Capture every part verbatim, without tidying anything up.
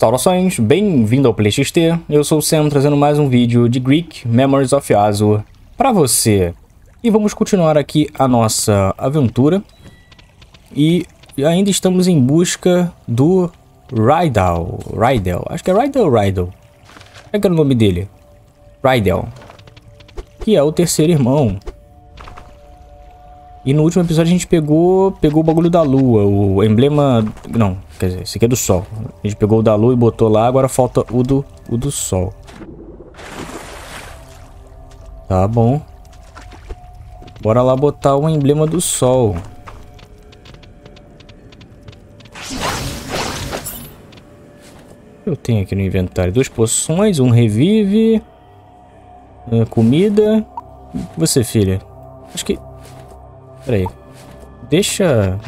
Saudações, bem-vindo ao PlayXT. Eu sou o Sam, trazendo mais um vídeo de Greek Memories of Azur para você. E vamos continuar aqui a nossa aventura. E ainda estamos em busca do Rydell. Rydell, acho que é Rydell ou Rydell? Qual é que era o nome dele? Rydell, que é o terceiro irmão. E no último episódio a gente pegou, pegou o bagulho da lua, o emblema... Não, quer dizer, esse aqui é do sol. A gente pegou o da lua e botou lá, agora falta o do, o do sol. Tá bom. Bora lá botar o emblema do sol. Eu tenho aqui no inventário duas poções, um revive, comida. E você, filha? Acho que... Pera aí. Deixa...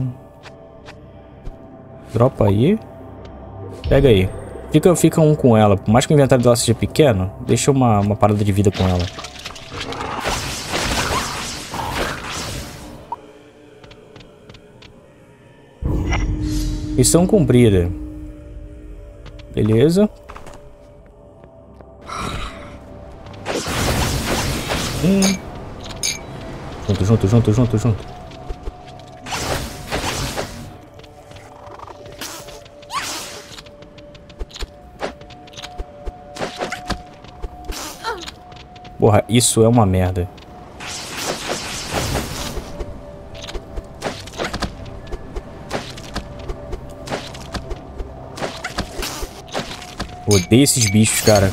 Dropa aí. Pega aí. Fica, fica um com ela. Por mais que o inventário dela seja pequeno, deixa uma, uma parada de vida com ela. Missão cumprida. Beleza. Hum. Junto, junto, junto, junto, junto. Porra, isso é uma merda. Odeio esses bichos, cara.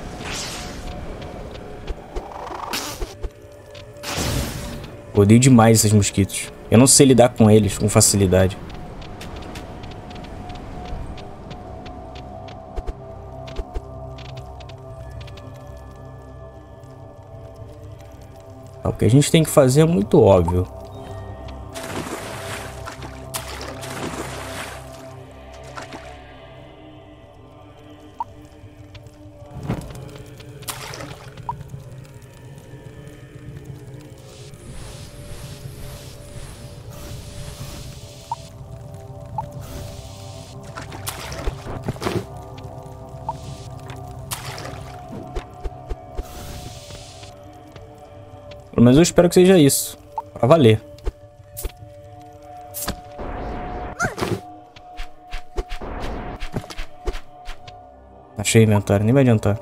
Odeio demais esses mosquitos. Eu não sei lidar com eles com facilidade. O que a gente tem que fazer é muito óbvio. Pelo menos eu espero que seja isso. Pra valer. Achei inventário, nem vai adiantar.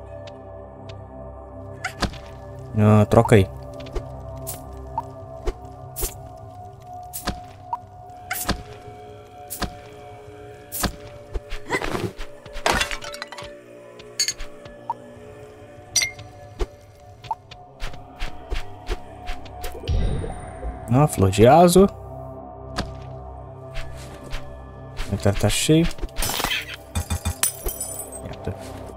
Ah, troca aí. Ah, flor de Azur. O inventário tá cheio. Eita.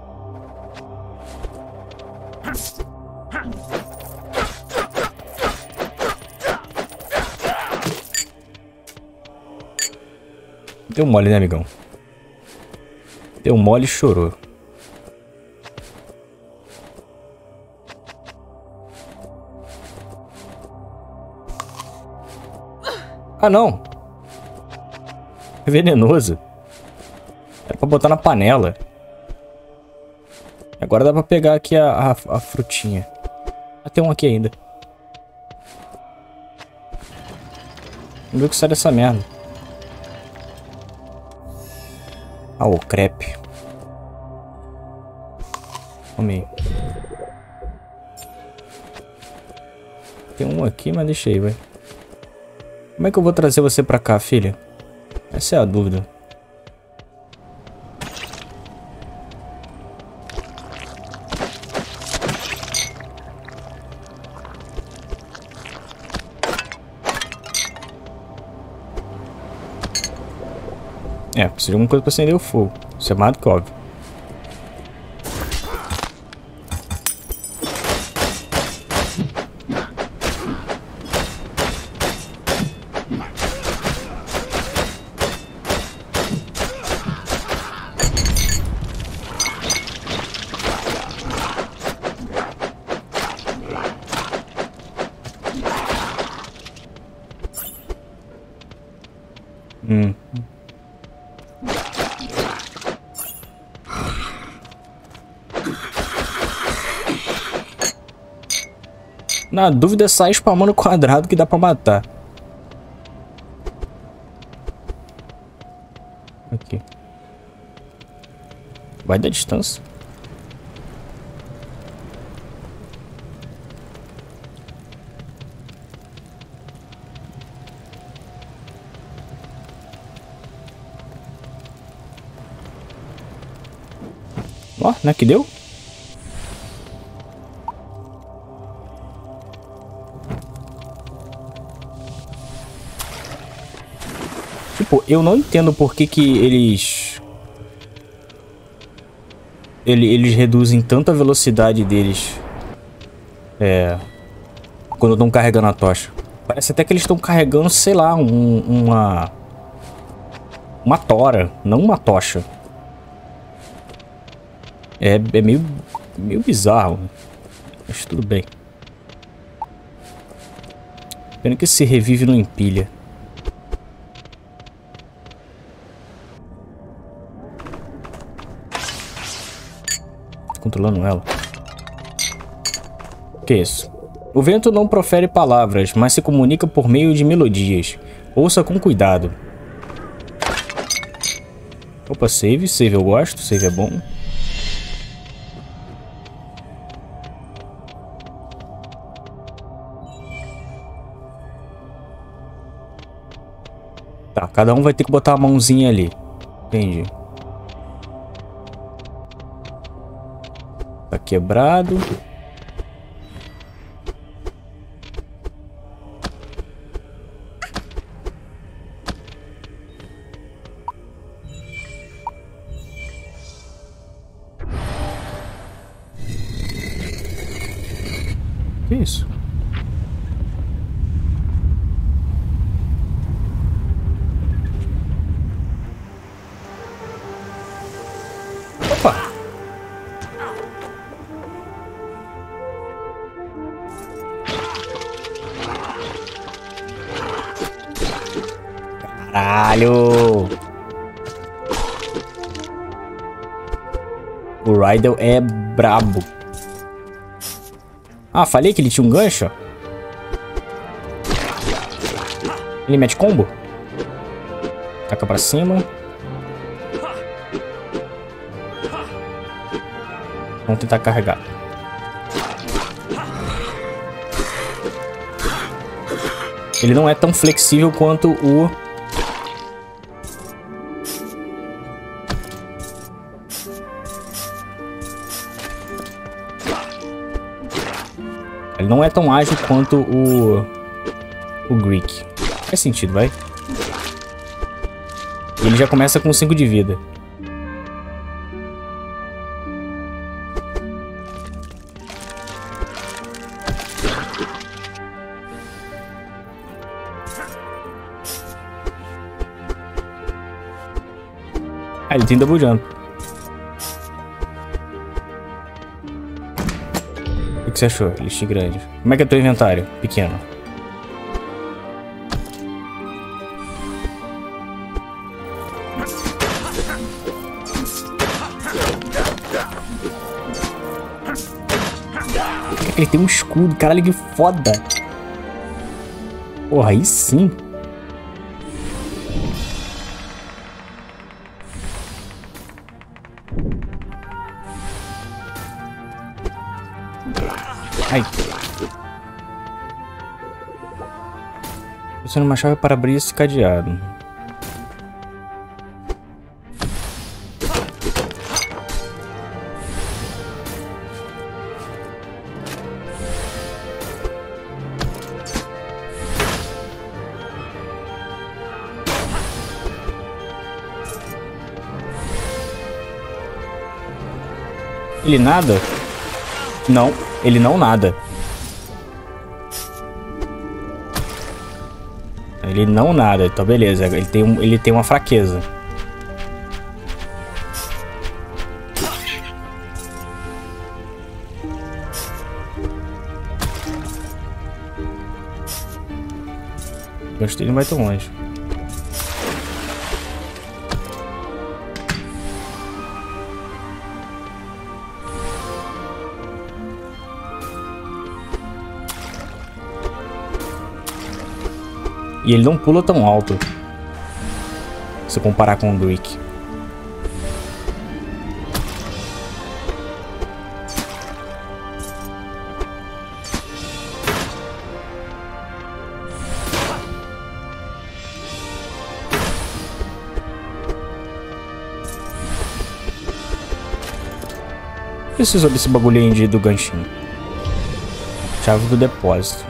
Deu mole, né, amigão? Deu mole e chorou. Ah, não. É venenoso. Era pra botar na panela. Agora dá pra pegar aqui a, a, a frutinha. Ah, tem um aqui ainda. Vamos ver o que sai dessa merda. Ah, o crepe. Come aí. Tem um aqui, mas deixa aí, vai. Como é que eu vou trazer você pra cá, filha? Essa é a dúvida. É, precisa de alguma coisa pra acender o fogo. Isso é mais do que óbvio. Hum. Na dúvida, sai spamando quadrado que dá pra matar. Aqui. Vai dar distância. Ó, né, que deu? Tipo, eu não entendo por que que eles... Ele, eles reduzem tanto a velocidade deles. É... Quando estão carregando a tocha. Parece até que eles estão carregando, sei lá, um, uma... Uma tora, não uma tocha. É, é meio, meio bizarro. Mas tudo bem. Pena que esse revive não empilha. Controlando ela. O que é isso? O vento não profere palavras, mas se comunica por meio de melodias. Ouça com cuidado. Opa, save. Save eu gosto. Save é bom. Tá, cada um vai ter que botar a mãozinha ali. Entendi. Tá quebrado. Que isso? Opa! Caralho! O Rydell é brabo. Ah, falei que ele tinha um gancho. Ele mete combo. Taca pra cima. Vamos tentar carregar. Ele não é tão flexível quanto o... Ele não é tão ágil quanto o... O Greek. Faz sentido, vai. Ele já começa com cinco de vida. Ah, ele tem double jump. O que você achou? Lixo grande. Como é que é teu inventário? Pequeno. Ele tem um escudo. Caralho, que foda. Porra, aí sim. Ai. Usando uma chave para abrir esse cadeado. Ele nada? Não, ele não nada. Ele não nada, então beleza. Ele tem, um, ele tem uma fraqueza. Gostei, não vai tão longe. E ele não pula tão alto. Se comparar com o Greek. Preciso desse bagulhinho de, do ganchinho. Chave do depósito.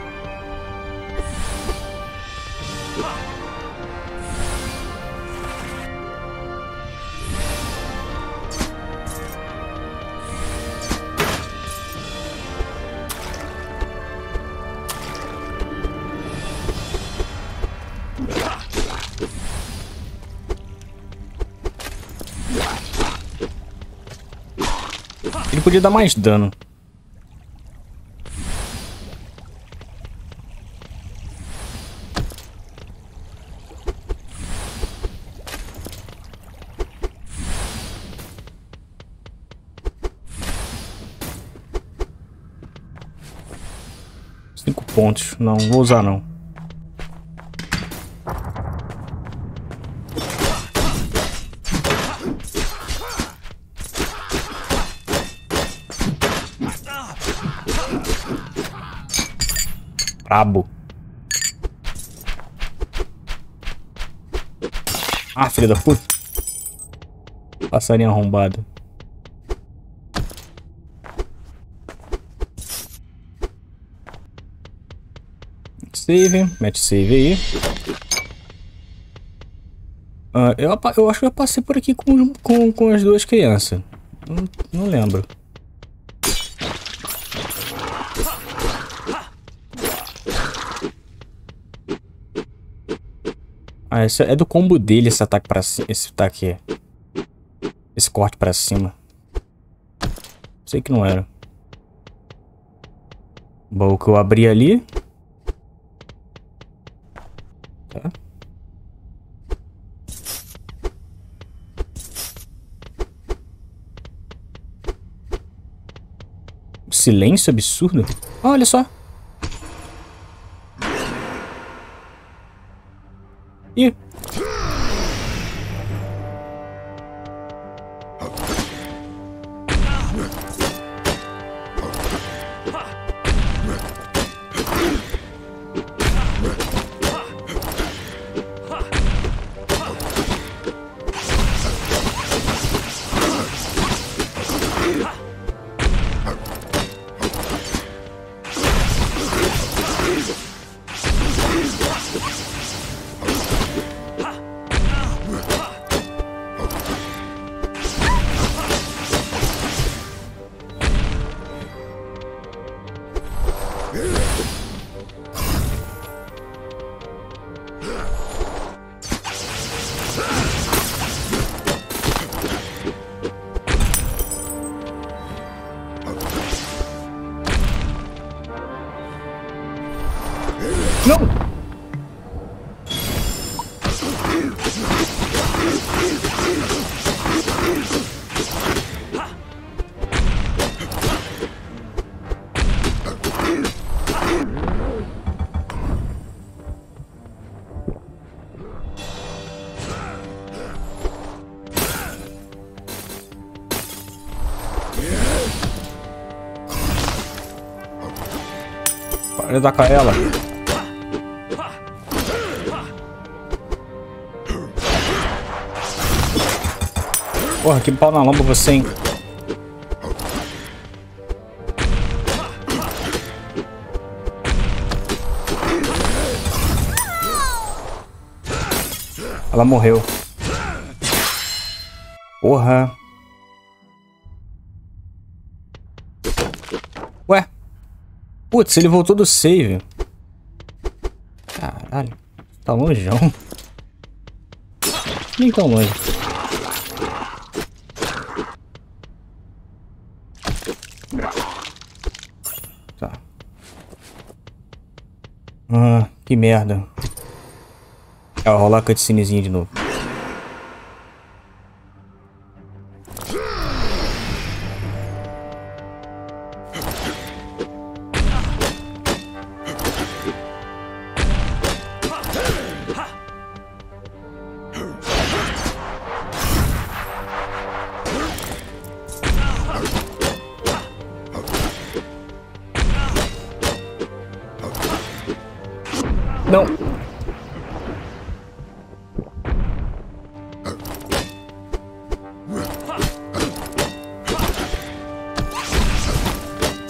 Ele podia dar mais dano. Cinco pontos. Não, vou usar não. Brabo. Ah, filha da puta. Passarinho arrombado. Save. Mete save aí. Uh, eu, eu acho que eu passei por aqui com, com, com as duas crianças. Não, não lembro. Ah, esse é do combo dele, esse ataque pra cima. Esse ataque. Esse corte pra cima. Sei que não era. Bom, o que eu abri ali. Tá. Silêncio absurdo. Olha só. Ih. Não! Para de atacar ela. Porra, que pau na lomba você, hein? Ela morreu. Porra. Ué. Putz, ele voltou do save. Caralho. Tá longeão. Nem tão longe. Tá. Ah, que merda. É, vai rolar a cutscenezinha de novo.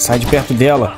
Sai de perto dela.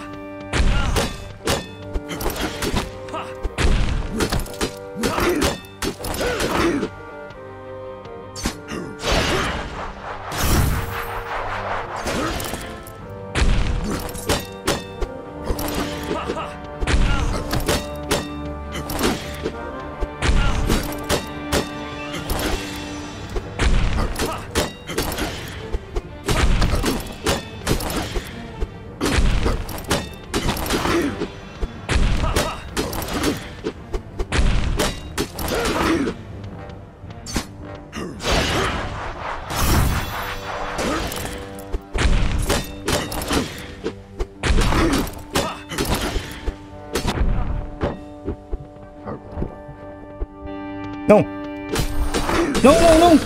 Não! Não, não, não!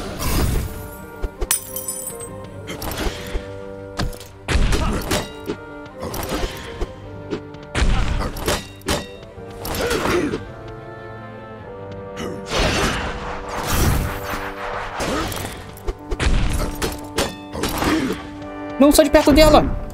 Não, sai de perto dela!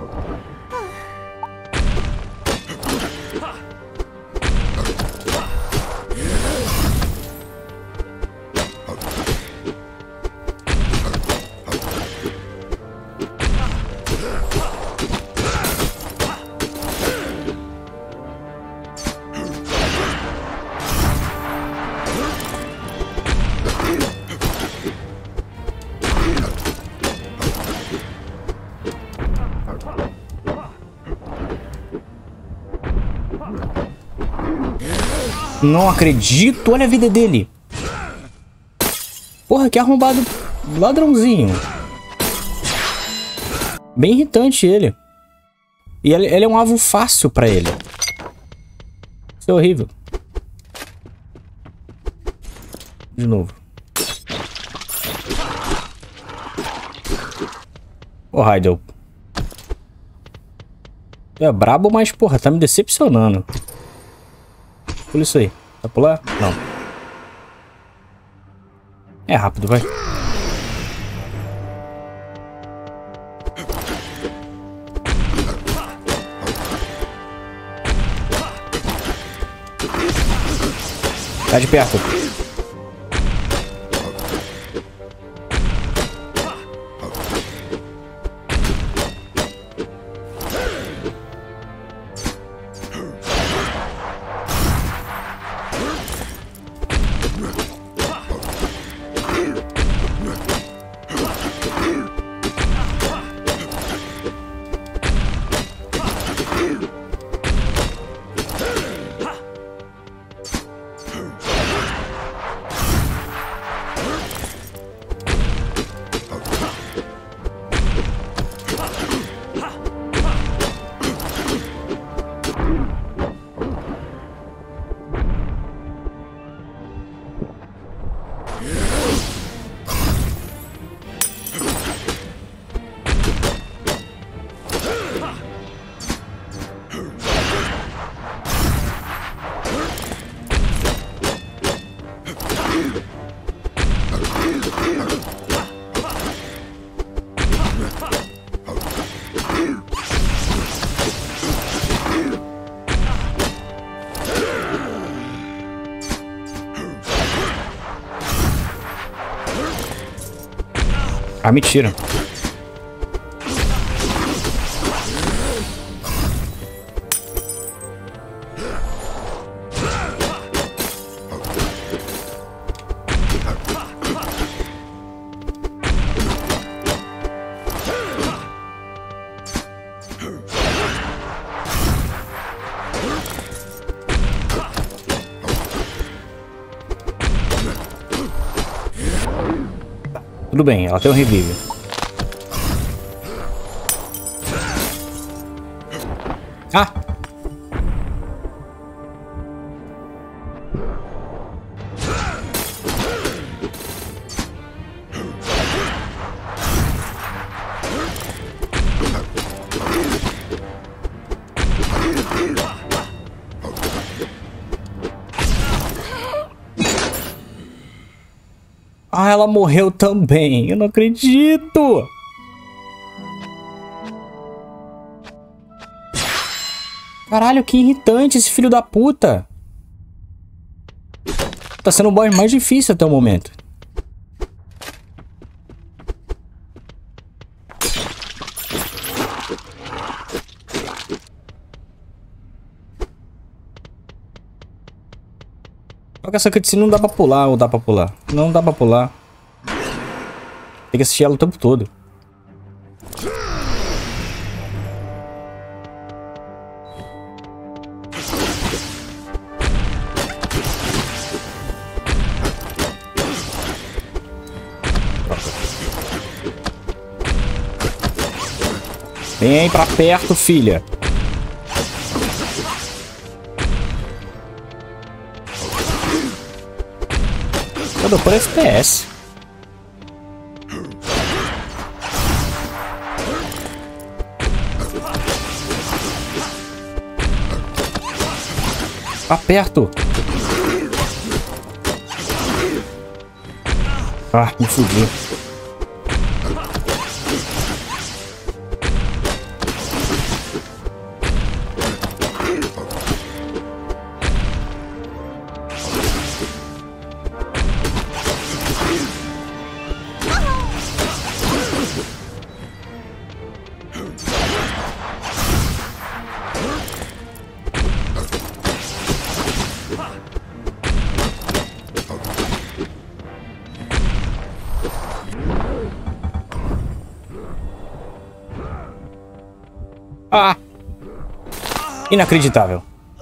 Não acredito, olha a vida dele. Porra, que arrombado ladrãozinho. Bem irritante ele. E ele, ele é um alvo fácil pra ele. Isso é horrível. De novo. Ô, Raidel. É brabo, mas porra, tá me decepcionando. Pula isso aí. Vai pular? Não. É rápido, vai. Tá de perto. Ah, mentira. Tudo bem, ela tem um revive. Ah! Ah, ela morreu também. Eu não acredito. Caralho, que irritante esse filho da puta. Tá sendo o boss mais difícil até o momento. Só que essa cutscene não dá pra pular ou dá pra pular? Não dá pra pular. Tem que assistir ela o tempo todo. Vem pra perto, filha. Eu dou por F P S. Aperto. Ah, me fudi. Ah! Inacreditável.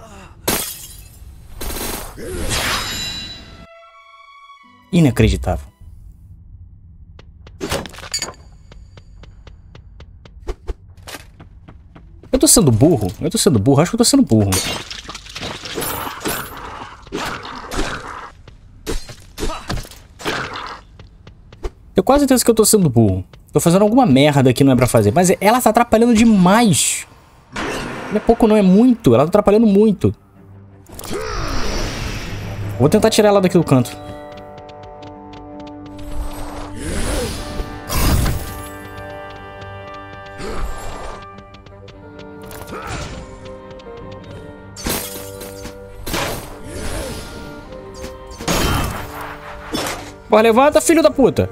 Inacreditável. Eu tô sendo burro? Eu tô sendo burro? Acho que eu tô sendo burro. Tenho quase certeza que eu tô sendo burro. Tô fazendo alguma merda que não é pra fazer. Mas ela tá atrapalhando demais. Não é pouco, não. É muito. Ela tá atrapalhando muito. Vou tentar tirar ela daqui do canto. Pô, levanta, filho da puta.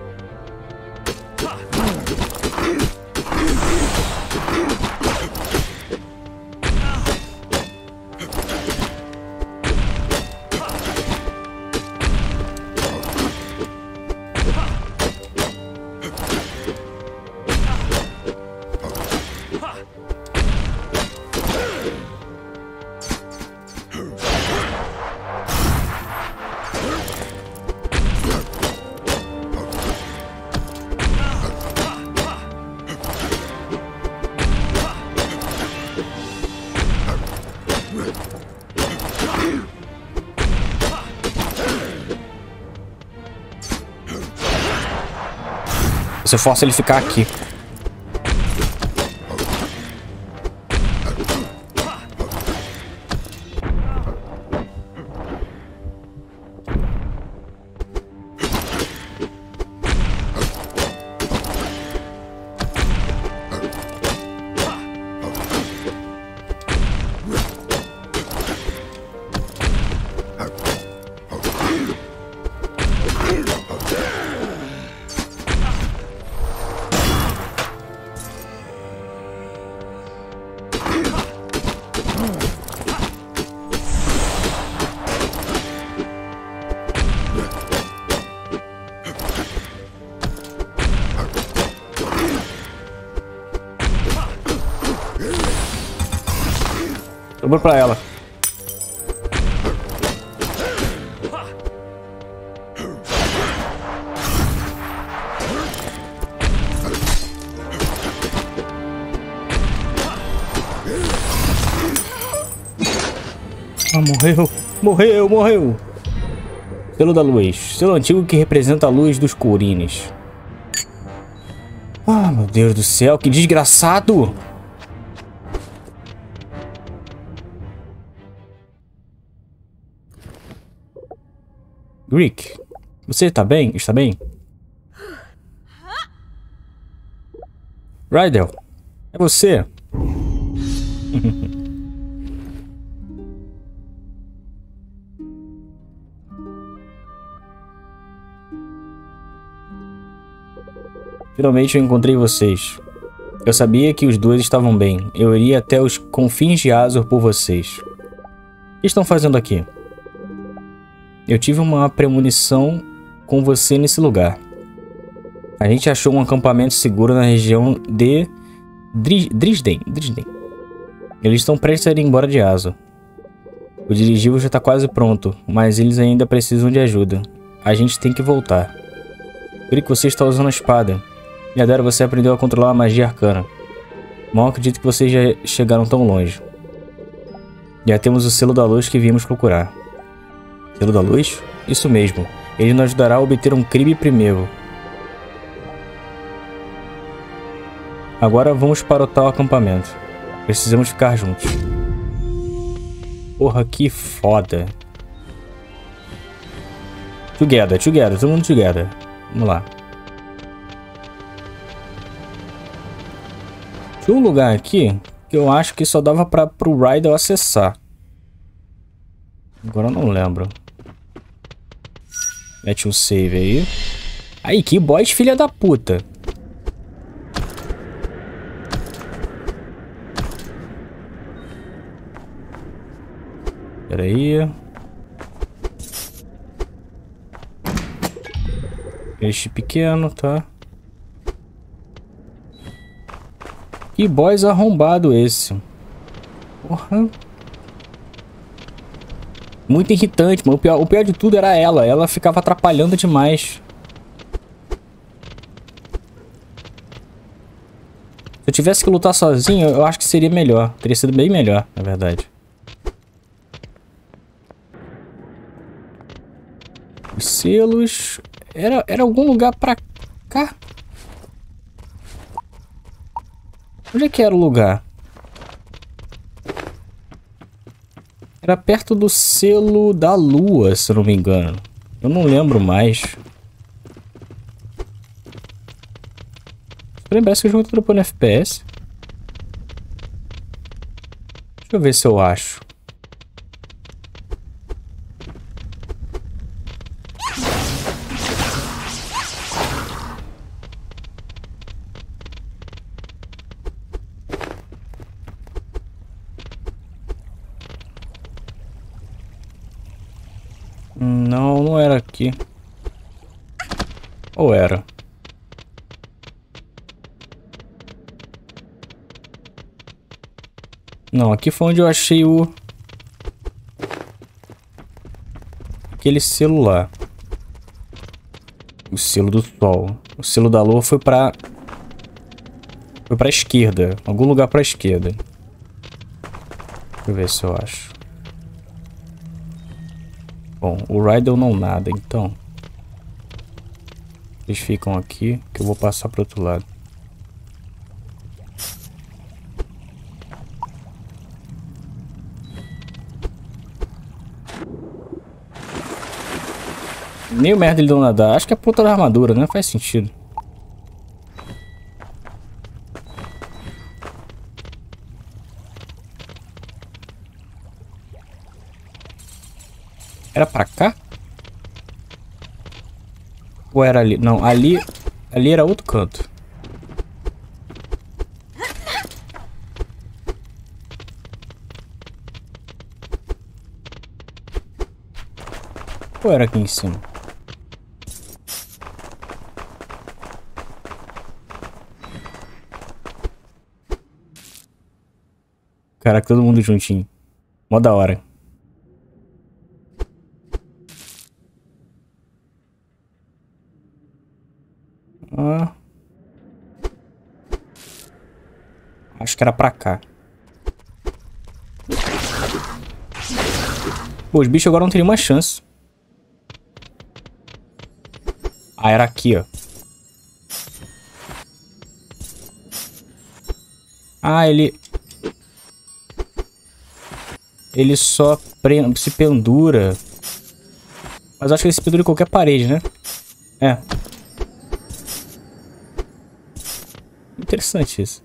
Você força ele ficar aqui. Sobrou pra ela. Ah, morreu. Morreu, morreu. Selo da luz. Selo antigo que representa a luz dos Khorines. Ah, meu Deus do céu, que desgraçado. Greek, você tá bem? Está bem? Rydell, é você? Finalmente eu encontrei vocês. Eu sabia que os dois estavam bem. Eu iria até os confins de Azur por vocês. O que estão fazendo aqui? Eu tive uma premonição com você nesse lugar. A gente achou um acampamento seguro na região de Drisden. Drisden. Eles estão prestes a ir embora de Azur. O dirigível já está quase pronto, mas eles ainda precisam de ajuda. A gente tem que voltar. Por que você está usando a espada? E agora você aprendeu a controlar a magia arcana. Mal acredito que vocês já chegaram tão longe. Já temos o selo da luz que viemos procurar. Selo da luz? Isso mesmo. Ele nos ajudará a obter um crime primeiro. Agora vamos para o tal acampamento. Precisamos ficar juntos. Porra, que foda. Together, together, todo mundo together. Vamos lá. Tinha um lugar aqui que eu acho que só dava para pro Rydell acessar. Agora eu não lembro. Mete um save aí. Aí, que boss filha da puta. Pera aí. Peixe pequeno, tá? Que boss arrombado esse. Porra. Muito irritante, mano. O pior, o pior de tudo era ela. Ela ficava atrapalhando demais. Se eu tivesse que lutar sozinho, eu acho que seria melhor. Teria sido bem melhor, na verdade. Os selos... Era, era algum lugar pra cá? Onde é que era o lugar? Era perto do selo da lua, se eu não me engano. Eu não lembro mais. Parece que o jogo tá dropando F P S. Deixa eu ver se eu acho. Não, não era aqui. Ou era? Não, aqui foi onde eu achei o... Aquele selo lá. O selo do sol. O selo da lua foi pra... Foi pra esquerda. Algum lugar pra esquerda. Deixa eu ver se eu acho. Bom, o Rydell não nada, então. Eles ficam aqui, que eu vou passar pro outro lado. Nem o merda ele não nadar. Acho que é a ponta da armadura, né? Faz sentido. Era pra cá? Ou era ali? Não, ali... Ali era outro canto. Ou era aqui em cima? Caraca, todo mundo juntinho. Mó da hora. Ah. Acho que era pra cá. Pô, os bichos agora não teriam uma chance. Ah, era aqui, ó. Ah, ele... Ele só pre... se pendura. Mas acho que ele se pendura em qualquer parede, né? É. Interessante isso.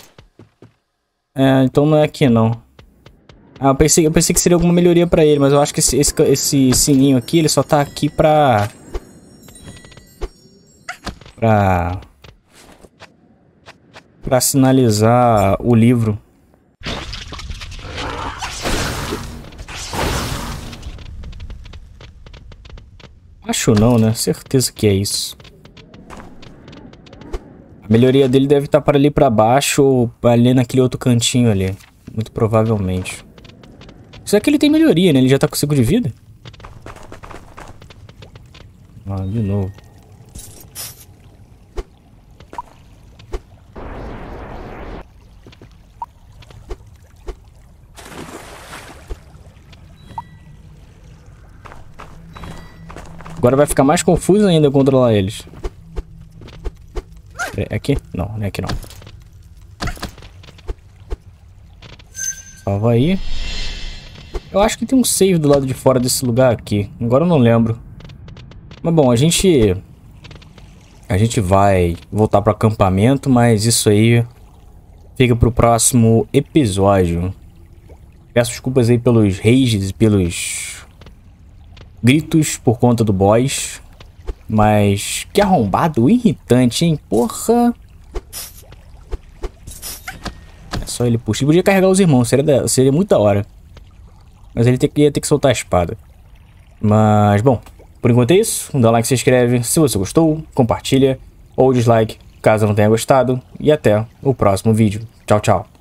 É, então não é aqui, não. Ah, eu pensei, eu pensei que seria alguma melhoria pra ele, mas eu acho que esse, esse, esse sininho aqui, ele só tá aqui pra... Pra... pra sinalizar o livro. Acho não, né? Certeza que é isso. A melhoria dele deve estar para ali para baixo ou ali naquele outro cantinho ali. Muito provavelmente. Isso aqui ele tem melhoria, né? Ele já tá com cinco de vida. Ah, de novo. Agora vai ficar mais confuso ainda controlar eles. É aqui? Não, não é aqui não. Salva aí. Eu acho que tem um save do lado de fora desse lugar aqui. Agora eu não lembro. Mas bom, a gente... A gente vai voltar pro acampamento, mas isso aí fica pro próximo episódio. Peço desculpas aí pelos rages e pelos gritos por conta do boss. Mas que arrombado irritante, hein? Porra. É só ele puxar. Ele podia carregar os irmãos, seria, da... seria muito da hora. Mas ele ter... ia ter que soltar a espada. Mas, bom, por enquanto é isso. Dá um like, se inscreve se você gostou, compartilha ou dislike caso não tenha gostado. E até o próximo vídeo. Tchau, tchau.